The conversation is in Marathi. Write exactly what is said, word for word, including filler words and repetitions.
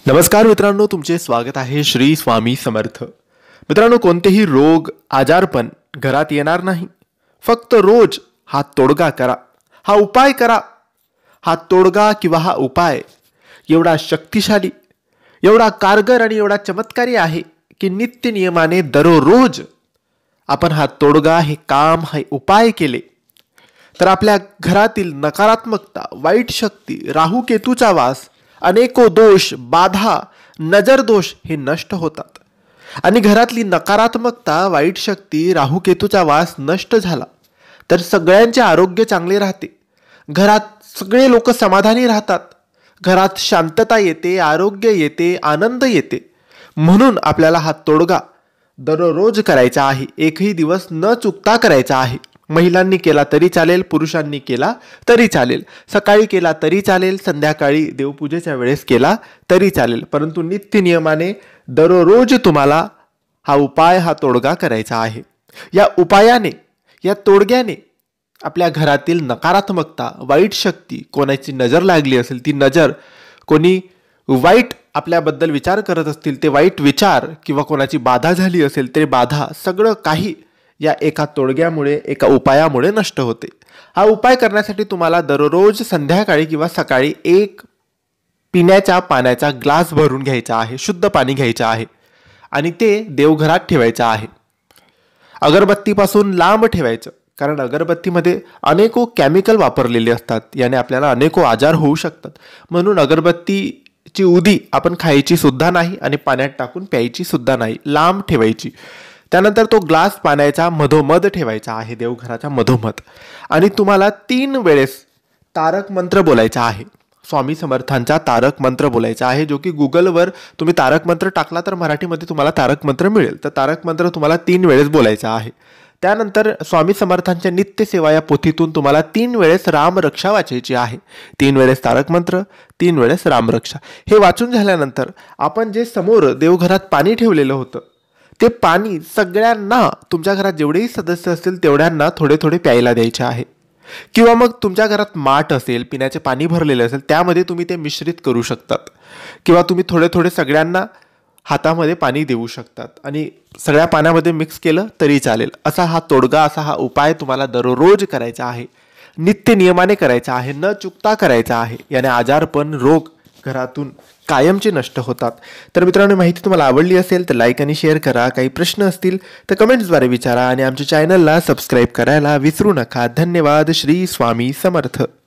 नमस्कार मित्रांनो, तुमचे स्वागत आहे श्री स्वामी समर्थ. मित्रांनो, कोणतेही रोग आजारपण घरात येणार नाही. फक्त रोज हा तोडगा करा, हा उपाय करा. हा तोडगा किंवा हा उपाय एवढा शक्तिशाली, एवढा कारगर आणि एवढा चमत्कारी आहे की नित्य नियमाने दररोज आपण हा तोडगा, हे काम, हे उपाय केले तर आपल्या घरातील नकारात्मकता, वाईट शक्ती, राहू केतूचा वास, अनेको दोष, बाधा, नजर दोष हे नष्ट होतात. आणि घरातली नकारात्मकता, वाईट शक्ती, राहू केतूचा वास नष्ट झाला तर सगळ्यांचे आरोग्य चांगले राहते. घरात सगळे लोक समाधानी राहतात. घरात शांतता येते, आरोग्य येते, आनंद येते. म्हणून आपल्याला हा तोडगा दररोज करायचा आहे. एकही दिवस न चुकता करायचा आहे. महिलांनी केला तरी चालेल, पुरुषांनी केला तरी चालेल, सकाळी केला तरी चालेल, संध्याकाळी देवपूजेच्या वेळेस केला तरी चालेल, परंतु नित्य नियमाने दररोज तुम्हाला हा उपाय, हा तोडगा करायचा आहे. या उपायाने, या तोडग्याने आपल्या घरातील नकारात्मकता, वाईट शक्ती, कोणाची नजर लागली असेल ती नजर, कोणी वाईट आपल्याबद्दल विचार करत असतील ते वाईट विचार, किंवा कोणाची बाधा झाली असेल ते बाधा, सगळं काही या एका तोडग्यामुळे, एका उपायामुळे नष्ट होते. हा उपाय करण्यासाठी तुम्हाला दररोज संध्याकाळी किंवा सकाळी एक पिण्याच्या पाण्याचा ग्लास भरून घ्यायचा आहे, शुद्ध पाणी घ्यायचं आहे आणि ते देवघरात ठेवायचं आहे. अगरबत्तीपासून लांब ठेवायचं, कारण अगरबत्तीमध्ये अनेको केमिकल वापरलेले असतात. याने आपल्याला अनेको आजार होऊ शकतात. म्हणून अगरबत्तीची उदी आपण खायची सुद्धा नाही आणि पाण्यात टाकून प्यायची सुद्धा नाही, लांब ठेवायची. त्यानंतर तो ग्लास पाण्याचा मधोमध ठेवायचा आहे, देवघराच्या मधोमध. आणि तुम्हाला तीन वेळेस तारक मंत्र बोलायचा आहे. स्वामी समर्थांचा तारक मंत्र बोलायचा आहे, जो की गुगलवर तुम्ही तारक मंत्र टाकला तर मराठीमध्ये तुम्हाला तारक मंत्र मिळेल. तर तारक मंत्र तुम्हाला तीन वेळेस बोलायचा आहे. त्यानंतर स्वामी समर्थांच्या नित्यसेवा या पोथीतून तुम्हाला तीन वेळेस रामरक्षा वाचायची आहे. तीन वेळेस तारक मंत्र, तीन वेळेस रामरक्षा. हे वाचून झाल्यानंतर आपण जे समोर देवघरात पाणी ठेवलेलं होतं ते पाणी सगळ्यांना, तुमच्या घरात जेवढेही सदस्य असतील तेवढ्यांना थोडे थोडे प्यायला द्यायचे आहे. किंवा मग तुमच्या घरात माठ असेल, पिण्याचे पाणी भरलेले असेल, त्यामध्ये तुम्ही ते मिश्रित करू शकतात. किंवा तुम्ही थोडे थोडे सगळ्यांना हातामध्ये पाणी देऊ शकतात आणि सगळ्या पाण्यामध्ये मिक्स केलं तरी चालेल. असा हा तोडगा, असा हा उपाय तुम्हाला दररोज करायचा आहे. नित्य नियमाने करायचा आहे, न चुकता करायचा आहे. याने आजारपण, रोग घरातून कायमचे नष्ट होतात. तर मित्रांनो, माहिती तुम्हाला आवडली असेल तर लाईक आणि शेअर करा. काही प्रश्न असतील तर कमेंट्सद्वारे विचारा आणि आमच्या चॅनलला सबस्क्राईब करायला विसरू नका. धन्यवाद. श्री स्वामी समर्थ.